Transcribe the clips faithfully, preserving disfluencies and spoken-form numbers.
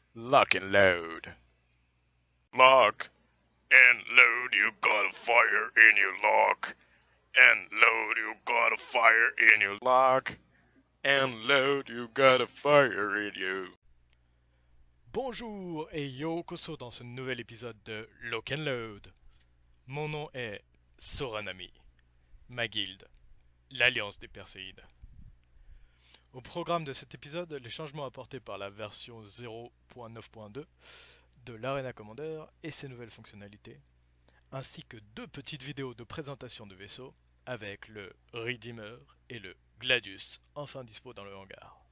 Lock and load. Lock and load, you got a fire in your lock. And load, you got a fire in your Lock and load, you got a fire in you. Bonjour et yo koso dans ce nouvel épisode de Lock and Load. Mon nom est Soranami, ma guilde, l'Alliance des Perséides. Au programme de cet épisode, les changements apportés par la version zéro point neuf point deux de l'Arena Commander et ses nouvelles fonctionnalités, ainsi que deux petites vidéos de présentation de vaisseaux avec le Redeemer et le Gladius enfin dispo dans le hangar.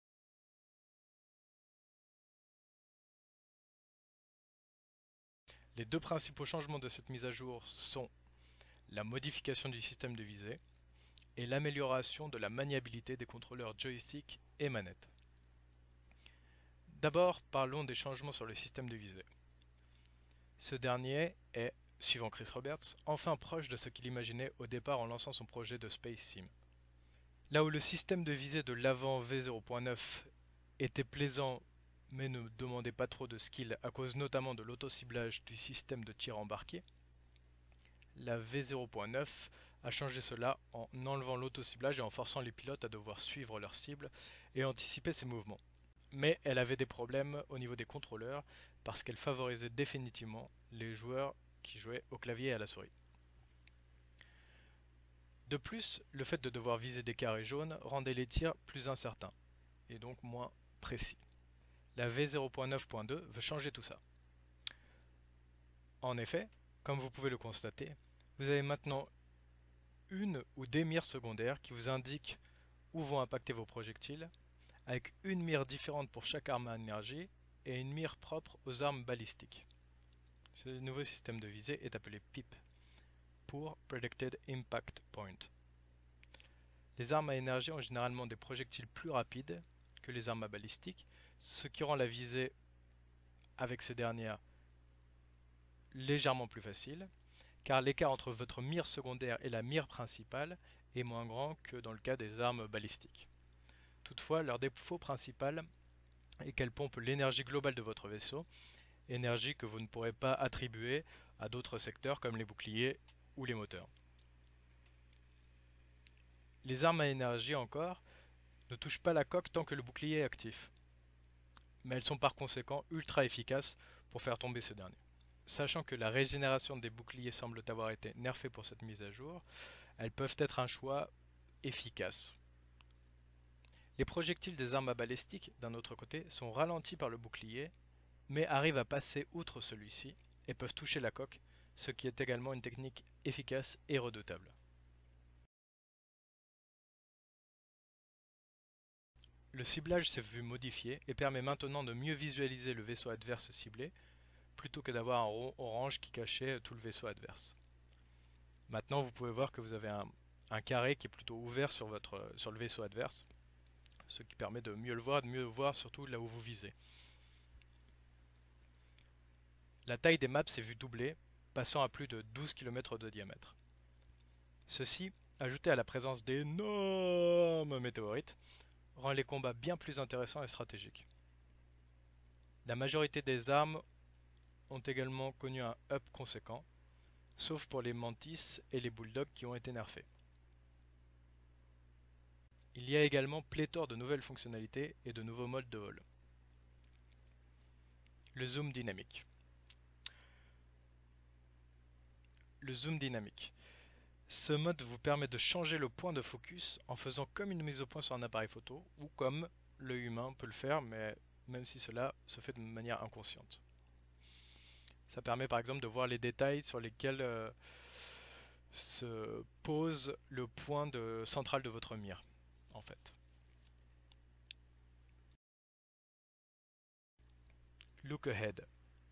Les deux principaux changements de cette mise à jour sont la modification du système de visée et l'amélioration de la maniabilité des contrôleurs joystick et manette. D'abord, parlons des changements sur le système de visée. Ce dernier est, suivant Chris Roberts, enfin proche de ce qu'il imaginait au départ en lançant son projet de Space Sim. Là où le système de visée de l'avant V zéro point neuf était plaisant mais ne demandait pas trop de skill à cause notamment de l'autociblage du système de tir embarqué, la V zéro point neuf a changé cela en enlevant l'autociblage et en forçant les pilotes à devoir suivre leur cible et anticiper ses mouvements. Mais elle avait des problèmes au niveau des contrôleurs parce qu'elle favorisait définitivement les joueurs qui jouaient au clavier et à la souris. De plus, le fait de devoir viser des carrés jaunes rendait les tirs plus incertains et donc moins précis. La V zéro point neuf point deux veut changer tout ça. En effet, comme vous pouvez le constater, vous avez maintenant une ou des mires secondaires qui vous indiquent où vont impacter vos projectiles, avec une mire différente pour chaque arme à énergie et une mire propre aux armes balistiques. Ce nouveau système de visée est appelé P I P, pour Predicted Impact Point. Les armes à énergie ont généralement des projectiles plus rapides que les armes à balistique, ce qui rend la visée avec ces dernières légèrement plus facile, car l'écart entre votre mire secondaire et la mire principale est moins grand que dans le cas des armes balistiques. Toutefois, leur défaut principal est qu'elles pompent l'énergie globale de votre vaisseau, énergie que vous ne pourrez pas attribuer à d'autres secteurs comme les boucliers ou les moteurs. Les armes à énergie encore ne touchent pas la coque tant que le bouclier est actif, mais elles sont par conséquent ultra efficaces pour faire tomber ce dernier. Sachant que la régénération des boucliers semble avoir été nerfée pour cette mise à jour, elles peuvent être un choix efficace. Les projectiles des armes à balistique, d'un autre côté, sont ralentis par le bouclier, mais arrivent à passer outre celui-ci et peuvent toucher la coque, ce qui est également une technique efficace et redoutable. Le ciblage s'est vu modifié et permet maintenant de mieux visualiser le vaisseau adverse ciblé, plutôt que d'avoir un rond orange qui cachait tout le vaisseau adverse. Maintenant, vous pouvez voir que vous avez un, un carré qui est plutôt ouvert sur, votre, sur le vaisseau adverse, ce qui permet de mieux le voir, de mieux voir surtout là où vous visez. La taille des maps s'est vue doubler, passant à plus de douze kilomètres de diamètre. Ceci, ajouté à la présence d'énormes météorites, rend les combats bien plus intéressants et stratégiques. La majorité des armes ont également connu un up conséquent, sauf pour les mantis et les bulldogs qui ont été nerfés. Il y a également pléthore de nouvelles fonctionnalités et de nouveaux modes de vol. Le zoom dynamique. Le zoom dynamique. Ce mode vous permet de changer le point de focus en faisant comme une mise au point sur un appareil photo ou comme l'œil humain peut le faire, mais même si cela se fait de manière inconsciente. Ça permet par exemple de voir les détails sur lesquels euh, se pose le point de, central de votre mire, en fait. Look ahead.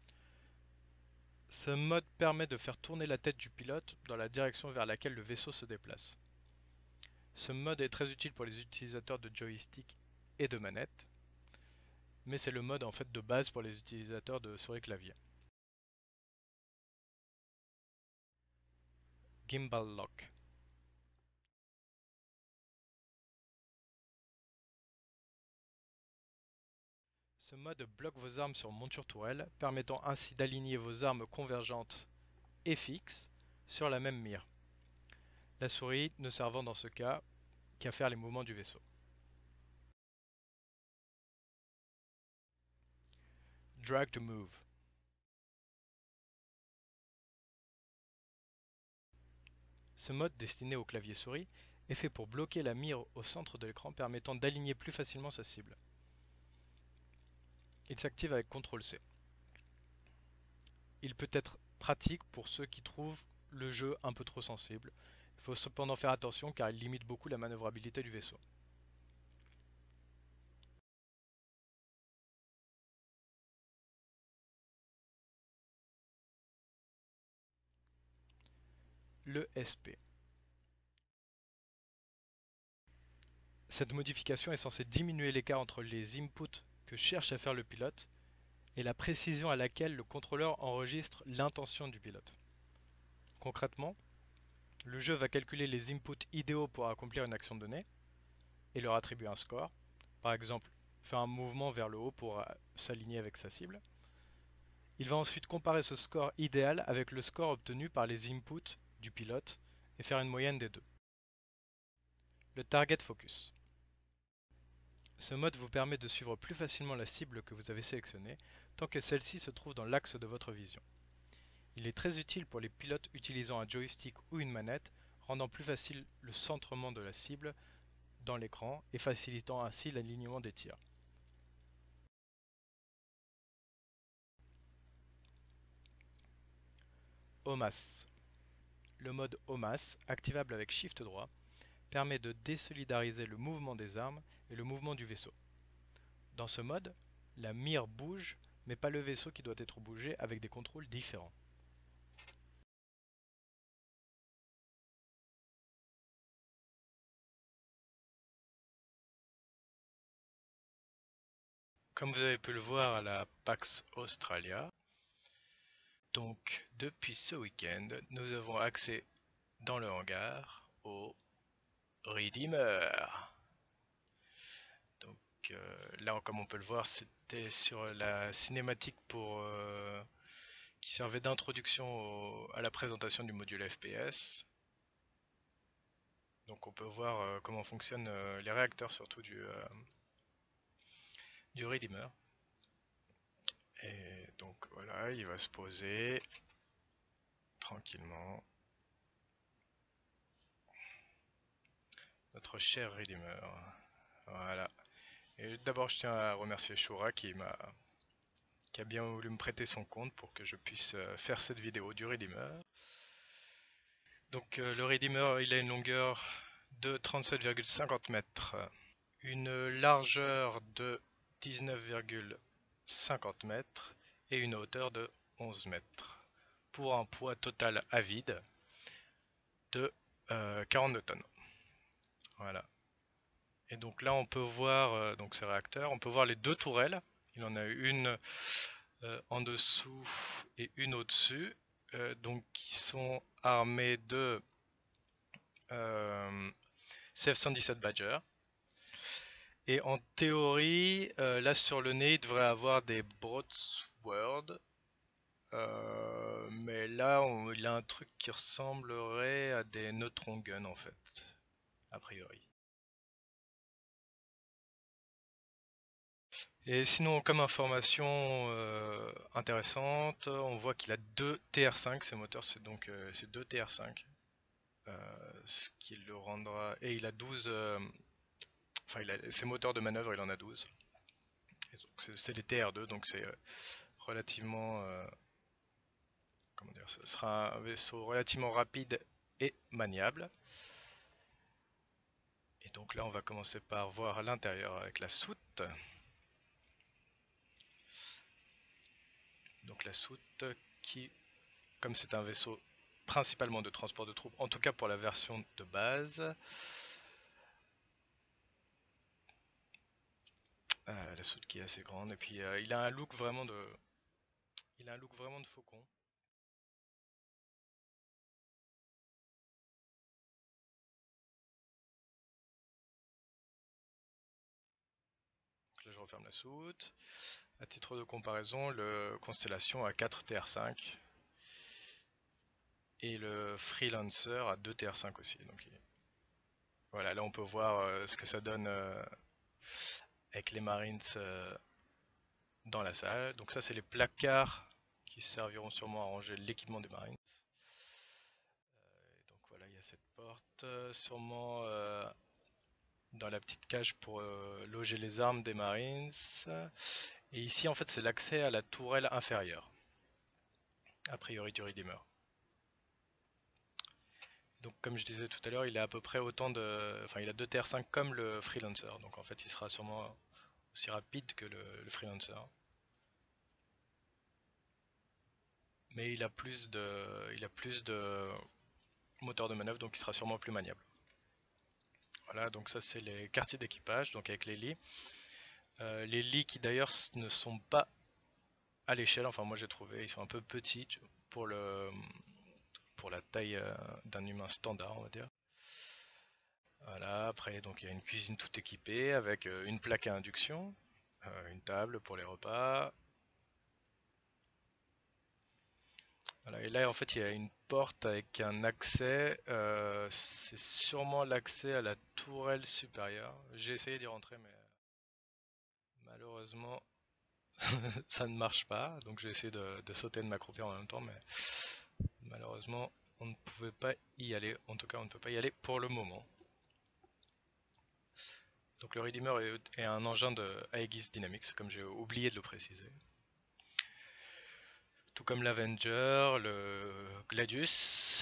Ce mode permet de faire tourner la tête du pilote dans la direction vers laquelle le vaisseau se déplace. Ce mode est très utile pour les utilisateurs de joystick et de manette, mais c'est le mode en fait de base pour les utilisateurs de souris clavier. Gimbal Lock. Ce mode bloque vos armes sur monture tourelle, permettant ainsi d'aligner vos armes convergentes et fixes sur la même mire. La souris ne servant dans ce cas qu'à faire les mouvements du vaisseau. Drag to move. Ce mode destiné au clavier souris est fait pour bloquer la mire au centre de l'écran permettant d'aligner plus facilement sa cible. Il s'active avec contrôle C. Il peut être pratique pour ceux qui trouvent le jeu un peu trop sensible. Il faut cependant faire attention car il limite beaucoup la manœuvrabilité du vaisseau. Le S P. Cette modification est censée diminuer l'écart entre les inputs que cherche à faire le pilote et la précision à laquelle le contrôleur enregistre l'intention du pilote. Concrètement, le jeu va calculer les inputs idéaux pour accomplir une action donnée et leur attribuer un score. Par exemple, faire un mouvement vers le haut pour s'aligner avec sa cible. Il va ensuite comparer ce score idéal avec le score obtenu par les inputs du pilote et faire une moyenne des deux. Le Target Focus. Ce mode vous permet de suivre plus facilement la cible que vous avez sélectionnée tant que celle-ci se trouve dans l'axe de votre vision. Il est très utile pour les pilotes utilisant un joystick ou une manette, rendant plus facile le centrement de la cible dans l'écran et facilitant ainsi l'alignement des tirs. O M A S. Le mode O M A S, activable avec Shift droit, permet de désolidariser le mouvement des armes et le mouvement du vaisseau. Dans ce mode, la mire bouge, mais pas le vaisseau qui doit être bougé avec des contrôles différents. Comme vous avez pu le voir à la PAX Australia, donc depuis ce week-end, nous avons accès dans le hangar au Redeemer. Donc euh, là, comme on peut le voir, c'était sur la cinématique pour euh, qui servait d'introduction à la présentation du module F P S. Donc on peut voir euh, comment fonctionnent euh, les réacteurs surtout du, euh, du Redeemer. Et donc voilà, il va se poser tranquillement. Notre cher Redeemer. Voilà. Et d'abord je tiens à remercier Shura qui m'a qui a bien voulu me prêter son compte pour que je puisse euh, faire cette vidéo du Redeemer. Donc euh, le Redeemer, il a une longueur de trente-sept virgule cinquante mètres, une largeur de dix-neuf virgule cinquante mètres et une hauteur de onze mètres, pour un poids total à vide de euh, quarante-deux tonnes. Voilà. Et donc là on peut voir euh, donc ces réacteurs, on peut voir les deux tourelles. Il en a une euh, en dessous et une au-dessus, euh, donc qui sont armées de euh, C F cent dix-sept Badger. Et en théorie, euh, là sur le nez, il devrait avoir des Broadsword. Euh, mais là, on, il a un truc qui ressemblerait à des Neutron Gun en fait, a priori. Et sinon, comme information euh, intéressante, on voit qu'il a deux T R cinq, ses moteurs c'est donc euh, c'est deux T R cinq. Euh, ce qui le rendra... Et il a douze... Euh, enfin, il a, ses moteurs de manœuvre, il en a douze. C'est des T R deux, donc c'est euh, relativement... Euh, comment dire, ce sera un vaisseau relativement rapide et maniable. Et donc là, on va commencer par voir l'intérieur avec la soute. Donc la soute qui, comme c'est un vaisseau principalement de transport de troupes, en tout cas pour la version de base, euh, la soute qui est assez grande, et puis euh, il a un look vraiment de, il a un look vraiment de faucon. Donc là, je referme la soute. À titre de comparaison, le Constellation a quatre T R cinq et le Freelancer a deux T R cinq aussi. Donc voilà, là on peut voir euh, ce que ça donne euh, avec les Marines euh, dans la salle. Donc ça c'est les placards qui serviront sûrement à ranger l'équipement des Marines. Euh, donc voilà, il y a cette porte, euh, sûrement euh, dans la petite cage pour euh, loger les armes des Marines. Et ici en fait c'est l'accès à la tourelle inférieure, a priori du Redeemer. Donc comme je disais tout à l'heure, il a à peu près autant de... Enfin il a deux T R cinq comme le Freelancer, donc en fait il sera sûrement aussi rapide que le, le Freelancer. Mais il a plus de... il a plus de moteur de manœuvre, donc il sera sûrement plus maniable. Voilà, donc ça c'est les quartiers d'équipage, donc avec les lits. Euh, les lits qui d'ailleurs ne sont pas à l'échelle, enfin moi j'ai trouvé, ils sont un peu petits pour le... pour la taille euh, d'un humain standard, on va dire. Voilà, après donc il y a une cuisine toute équipée avec euh, une plaque à induction, euh, une table pour les repas. Voilà, et là en fait il y a une porte avec un accès, euh, c'est sûrement l'accès à la tourelle supérieure. J'ai essayé d'y rentrer mais malheureusement ça ne marche pas, donc j'ai essayé de, de sauter et de m'accroupir en même temps, mais malheureusement on ne pouvait pas y aller, en tout cas on ne peut pas y aller pour le moment. Donc le Redeemer est, est un engin de Aegis Dynamics, comme j'ai oublié de le préciser. Tout comme l'Avenger, le Gladius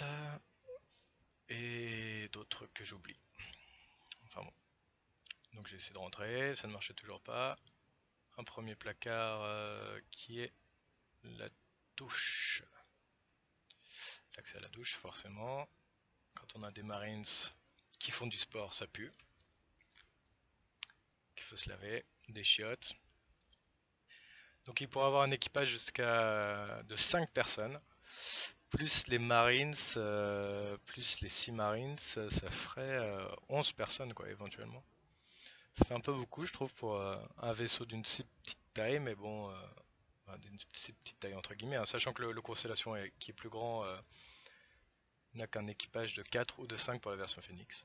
et d'autres que j'oublie. Enfin bon. Donc j'ai essayé de rentrer, ça ne marchait toujours pas. Un premier placard euh, qui est la douche. L'accès à la douche forcément. Quand on a des Marines qui font du sport, ça pue. Il faut se laver, des chiottes. Donc il pourra avoir un équipage jusqu'à de cinq personnes. Plus les Marines, euh, plus les six Marines, ça, ça ferait euh, onze personnes quoi éventuellement. Ça fait un peu beaucoup je trouve pour euh, un vaisseau d'une si petite taille, mais bon, euh, enfin, d'une si petite taille entre guillemets, hein, sachant que le, le Constellation est, qui est plus grand euh, n'a qu'un équipage de quatre ou de cinq pour la version Phoenix.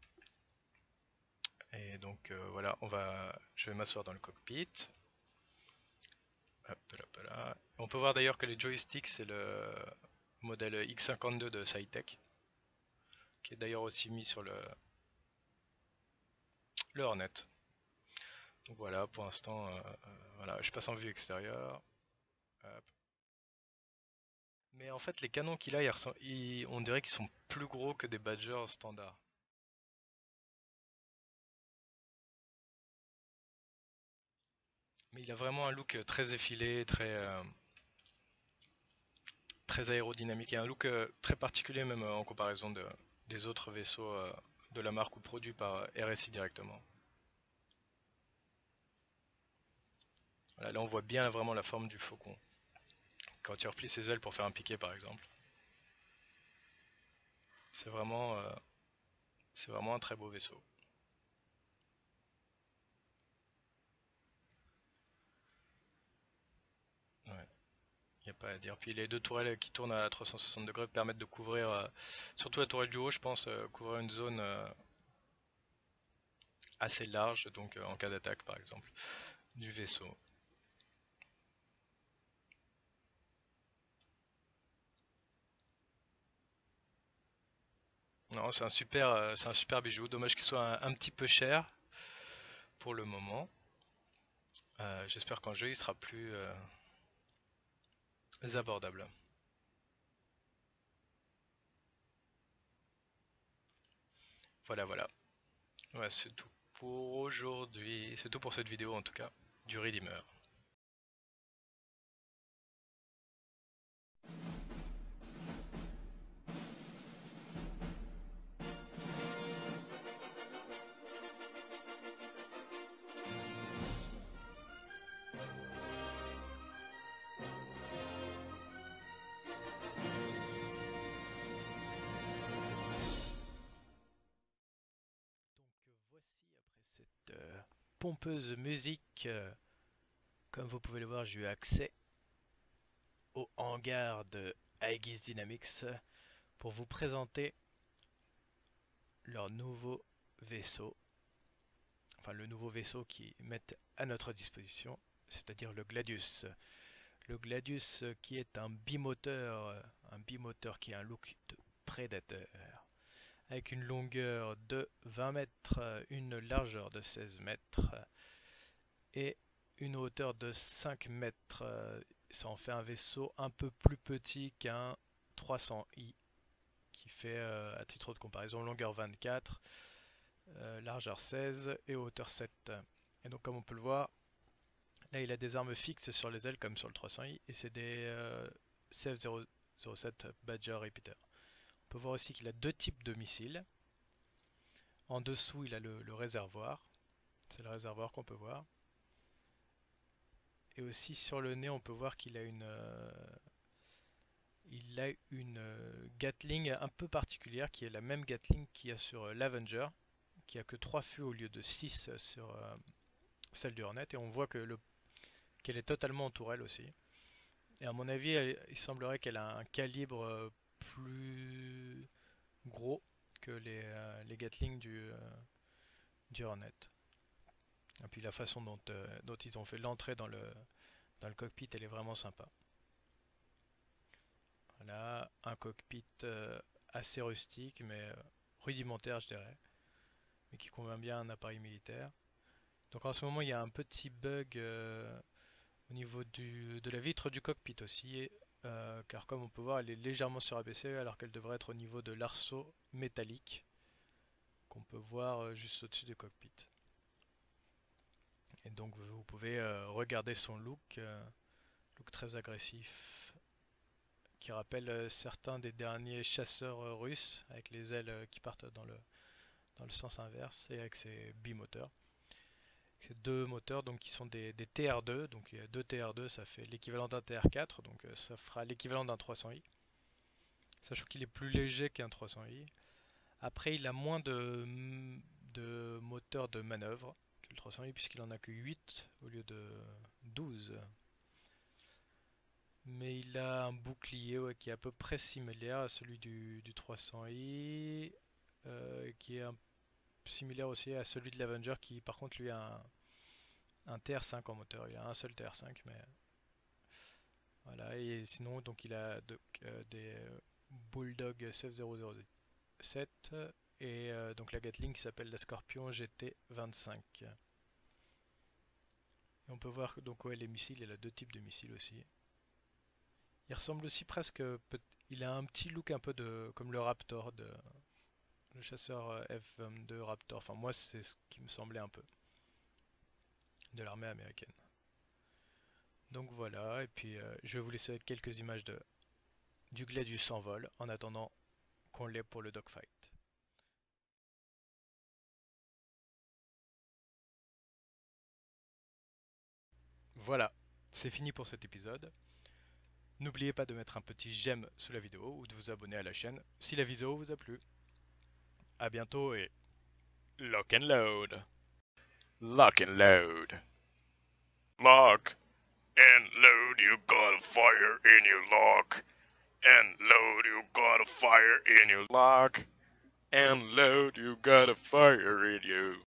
Et donc euh, voilà, on va, je vais m'asseoir dans le cockpit. Hop là, hop là. On peut voir d'ailleurs que les joysticks c'est le modèle X cinquante-deux de Scitech, qui est d'ailleurs aussi mis sur le, le Hornet. Donc voilà, pour l'instant, euh, euh, voilà, je passe en vue extérieure. Hop. Mais en fait, les canons qu'il a, ils ressemblent- ils- on dirait qu'ils sont plus gros que des Badgers standards. Mais il a vraiment un look euh, très effilé, très, euh, très aérodynamique et un look euh, très particulier même euh, en comparaison de, des autres vaisseaux euh, de la marque ou produits par euh, R S I directement. Voilà, là on voit bien vraiment la forme du faucon. Quand il replie ses ailes pour faire un piqué par exemple. C'est vraiment, euh, c'est vraiment un très beau vaisseau. Ouais. Il n'y a pas à dire. Puis les deux tourelles qui tournent à trois cent soixante degrés permettent de couvrir, euh, surtout la tourelle du haut, je pense, euh, couvrir une zone euh, assez large, donc euh, en cas d'attaque par exemple, du vaisseau. Non, c'est un super, euh, c'est un super bijou. Dommage qu'il soit un, un petit peu cher pour le moment. Euh, J'espère qu'en jeu il sera plus euh, abordable. Voilà, voilà. Ouais, c'est tout pour aujourd'hui. C'est tout pour cette vidéo en tout cas, du Redeemer. Donc voici après cette euh, pompeuse musique Donc, euh, comme vous pouvez le voir, j'ai eu accès au hangar de Aegis Dynamics pour vous présenter leur nouveau vaisseau, enfin le nouveau vaisseau qu'ils mettent à notre disposition, c'est-à-dire le Gladius. Le Gladius qui est un bimoteur, un bimoteur qui a un look de prédateur, avec une longueur de vingt mètres, une largeur de seize mètres et une hauteur de cinq mètres. Ça en fait un vaisseau un peu plus petit qu'un trois cents i, qui fait, euh, à titre de comparaison, longueur vingt-quatre, euh, largeur seize et hauteur sept. Et donc comme on peut le voir, là il a des armes fixes sur les ailes comme sur le trois cents i, et c'est des euh, C F zéro zéro sept Badger Repeater. On peut voir aussi qu'il a deux types de missiles. En dessous il a le, le réservoir, c'est le réservoir qu'on peut voir. Et aussi sur le nez on peut voir qu'il a une... Euh, il a une euh, Gatling un peu particulière, qui est la même Gatling qu'il y a sur euh, l'Avenger, qui a que trois fûts au lieu de six sur euh, celle du Hornet, et on voit que le qu'elle est totalement en tourelle aussi. Et à mon avis, elle, il semblerait qu'elle a un calibre euh, plus gros que les, euh, les Gatling du, euh, du Hornet. Et puis la façon dont, euh, dont ils ont fait l'entrée dans le, dans le cockpit, elle est vraiment sympa. Voilà, un cockpit euh, assez rustique, mais euh, rudimentaire je dirais, mais qui convient bien à un appareil militaire. Donc en ce moment il y a un petit bug euh, au niveau du, de la vitre du cockpit aussi, euh, car comme on peut voir elle est légèrement surabaissée alors qu'elle devrait être au niveau de l'arceau métallique qu'on peut voir euh, juste au-dessus du cockpit. Et donc vous pouvez euh, regarder son look, euh, look très agressif, qui rappelle euh, certains des derniers chasseurs euh, russes, avec les ailes euh, qui partent dans le, dans le sens inverse, et avec ses bimoteurs. Ces deux moteurs donc, qui sont des, des T R deux, donc deux T R deux ça fait l'équivalent d'un T R quatre, donc euh, ça fera l'équivalent d'un trois cents i, sachant qu'il est plus léger qu'un trois cents i. Après il a moins de, de moteurs de manœuvre que le trois cents i, puisqu'il en a que huit au lieu de douze. Mais il a un bouclier ouais, qui est à peu près similaire à celui du, du trois cents i, euh, qui est un, similaire aussi à celui de l'Avenger, qui par contre lui a un, un T R cinq en moteur. Il a un seul T R cinq, mais voilà. Et sinon donc il a donc, euh, des Bulldog C F zéro zéro sept et euh, donc la Gatling qui s'appelle la Scorpion G T vingt-cinq. Et on peut voir que donc ouais, les missiles, il a deux types de missiles aussi. Il ressemble aussi presque, il a un petit look un peu de comme le Raptor, de, le chasseur F vingt-deux Raptor. Enfin moi c'est ce qui me semblait un peu de l'armée américaine. Donc voilà, et puis euh, je vais vous laisser avec quelques images de, du Gladius en vol, en attendant qu'on l'ait pour le dogfight. Voilà, c'est fini pour cet épisode. N'oubliez pas de mettre un petit j'aime sous la vidéo ou de vous abonner à la chaîne si la vidéo vous a plu. A bientôt et lock and load. Lock and load. Lock and load, you got a fire in your lock. And load, you got a fire in your Lock and load, you got a fire in you.